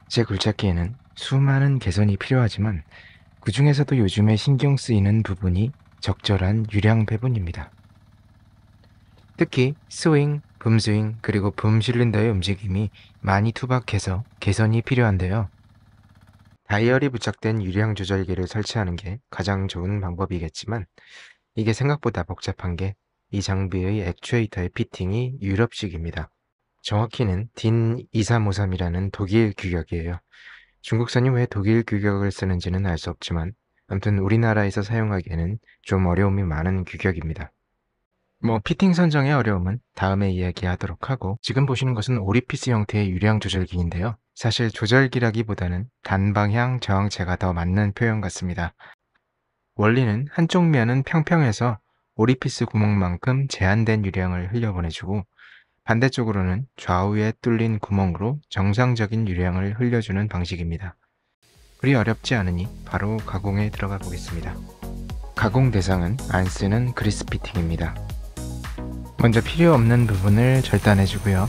제 굴착기에는 수많은 개선이 필요하지만 그 중에서도 요즘에 신경 쓰이는 부분이 적절한 유량 배분입니다. 특히 스윙, 붐스윙, 그리고 붐 실린더의 움직임이 많이 투박해서 개선이 필요한데요. 다이얼이 부착된 유량 조절기를 설치하는 게 가장 좋은 방법이겠지만 이게 생각보다 복잡한 게 이 장비의 액추에이터의 피팅이 유럽식입니다. 정확히는 DIN 2353이라는 독일 규격이에요. 중국산이 왜 독일 규격을 쓰는지는 알 수 없지만 아무튼 우리나라에서 사용하기에는 좀 어려움이 많은 규격입니다. 피팅 선정의 어려움은 다음에 이야기하도록 하고 지금 보시는 것은 오리피스 형태의 유량 조절기인데요. 사실 조절기라기보다는 단방향 저항체가 더 맞는 표현 같습니다. 원리는 한쪽 면은 평평해서 오리피스 구멍만큼 제한된 유량을 흘려보내주고 반대쪽으로는 좌우에 뚫린 구멍으로 정상적인 유량을 흘려주는 방식입니다. 그리 어렵지 않으니 바로 가공에 들어가 보겠습니다. 가공 대상은 안 쓰는 그리스 피팅입니다. 먼저 필요 없는 부분을 절단해주고요.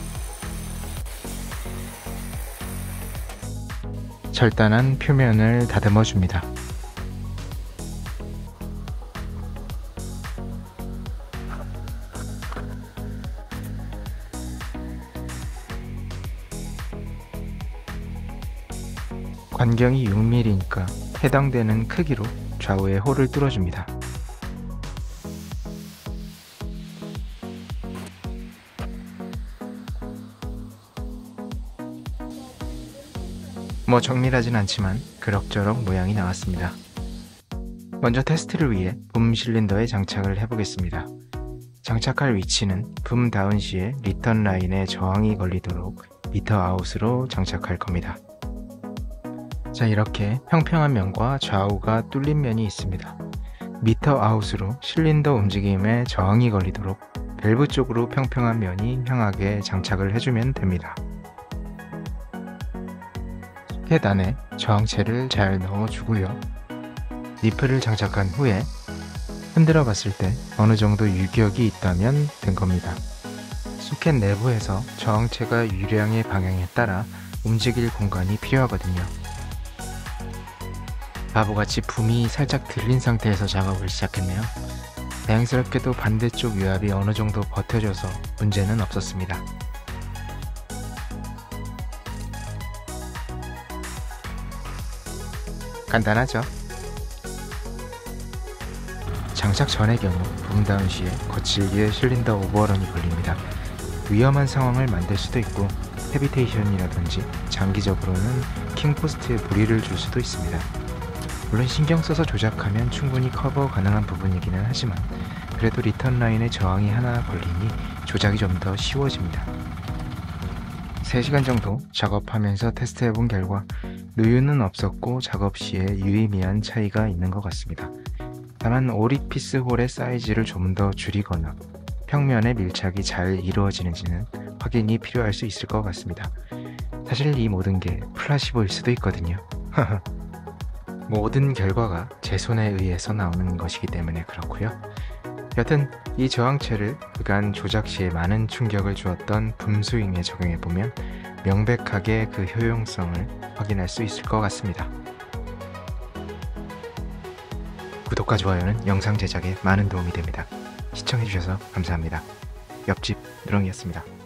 절단한 표면을 다듬어줍니다. 관경이 6mm니까 해당되는 크기로 좌우에 홀을 뚫어줍니다. 정밀하진 않지만 그럭저럭 모양이 나왔습니다. 먼저 테스트를 위해 붐 실린더에 장착을 해보겠습니다. 장착할 위치는 붐 다운 시에 리턴 라인에 저항이 걸리도록 미터 아웃으로 장착할 겁니다. 자, 이렇게 평평한 면과 좌우가 뚫린 면이 있습니다. 미터 아웃으로 실린더 움직임에 저항이 걸리도록 밸브 쪽으로 평평한 면이 향하게 장착을 해주면 됩니다. 소켓 안에 저항체를 잘 넣어주고요. 니플을 장착한 후에 흔들어 봤을 때 어느 정도 유격이 있다면 된 겁니다. 소켓 내부에서 저항체가 유량의 방향에 따라 움직일 공간이 필요하거든요. 바보같이 붐이 살짝 들린 상태에서 작업을 시작했네요. 다행스럽게도 반대쪽 유압이 어느 정도 버텨줘서 문제는 없었습니다. 간단하죠? 장착 전의 경우 붐 다운 시에 거칠게 실린더 오버런이 걸립니다. 위험한 상황을 만들 수도 있고 헤비테이션이라든지 장기적으로는 킹포스트에 무리를 줄 수도 있습니다. 물론 신경 써서 조작하면 충분히 커버 가능한 부분이기는 하지만 그래도 리턴 라인에 저항이 하나 걸리니 조작이 좀 더 쉬워집니다. 3시간 정도 작업하면서 테스트해본 결과 누유는 없었고 작업 시에 유의미한 차이가 있는 것 같습니다. 다만 오리피스 홀의 사이즈를 좀 더 줄이거나 평면의 밀착이 잘 이루어지는지는 확인이 필요할 수 있을 것 같습니다. 사실 이 모든 게 플라시보일 수도 있거든요. 모든 결과가 제 손에 의해서 나오는 것이기 때문에 그렇고요. 여튼 이 저항체를 그간 조작 시에 많은 충격을 주었던 붐스윙에 적용해보면 명백하게 그 효용성을 확인할 수 있을 것 같습니다. 구독과 좋아요는 영상 제작에 많은 도움이 됩니다. 시청해주셔서 감사합니다. 옆집 누렁이였습니다.